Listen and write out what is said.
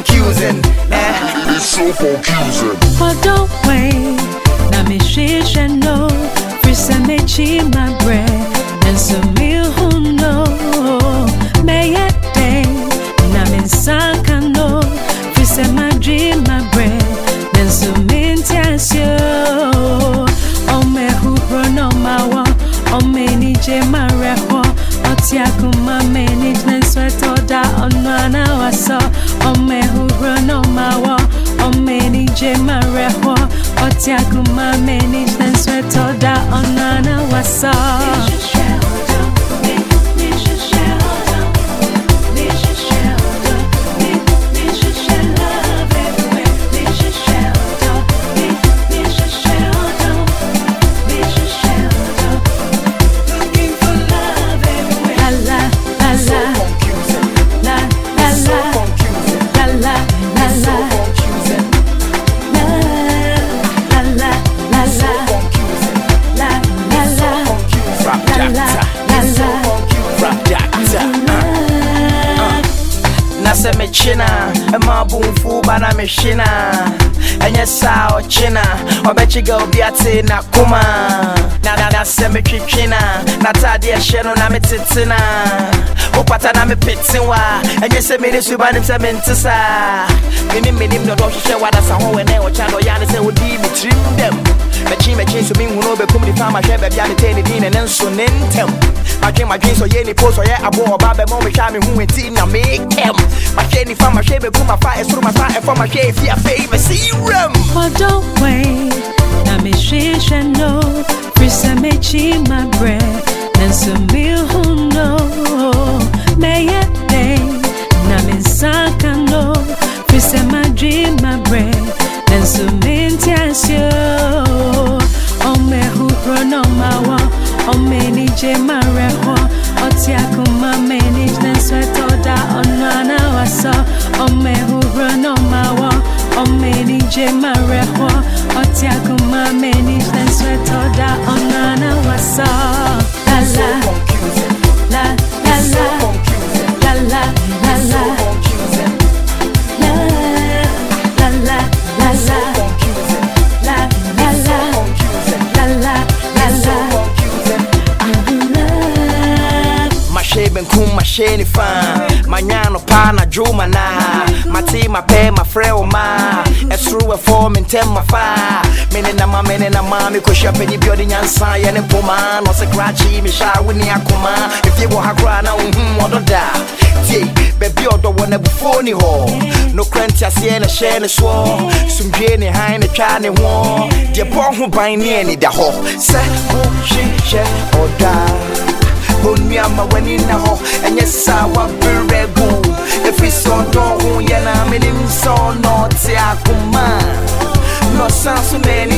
confusing. It's so confusing. Oh, don't wait. Now me shish and no. Frisa me chi my bread. And so me who know. May a day. Now me saka no. Frisa my dream my bread. And so me intias yo. Oh me who run on my wall. Oh me ni je my reho. Otiaku my management sweat all that on na waso. Oh me who run on my wall. Oh me ni je my reho. Otiaku my management sweat all that on na waso. Me china, a maboon fool, but I'm a shina. And yes, I'll china, or bet you go be at na kuma. Now, cemetery china, not a dear shadow, I'm a titina. Oh, but I'm a pitinwa, and yes, I made it to buy them some intesa. Meaning, no don't share what I saw when they were channel Yanis and would be between them. But she may change to me who know the company farm, I share baby, I'm a and then so nintem. I came my dreams or any post or yeah, I bought a baby, mom, shining who went in and make them. My shady from my shade, put my fire through my fire from my shade, fear favor, serum. Oh, don't wait. Now me shish and no. Frisa me chi my bread. And some meal who know. May a day. Now me saka no. Frisa my dream my bread. And some intias yo. Oh me who run on my wall. Oh me ni je my reho. Otiaku my management sweat all that on na waso. Oh me who run on my wall. Oh me ni je my reho. Otiaku my management sweat all that on na waso. La la la la la la la la la my shady fan, my yano pana juma na, my team, my pay, my frail ma, it's through a form in 10 my fire. Meaning a mommy, cause you're penny building and sign and puma, no scratchy, me shy with Yakuma. If you want to cry now, what on that? Baby, you don't want to be phony hole. No cranty, I see and a share the swore. Some jenny high in the China war. The bomb who buy me any the hole. Say, oh, she, or die. Bunyama when in the hole, and yes, I want to be good. If we saw don't, yeah, I'm in him so not Yakuma. No sounds so many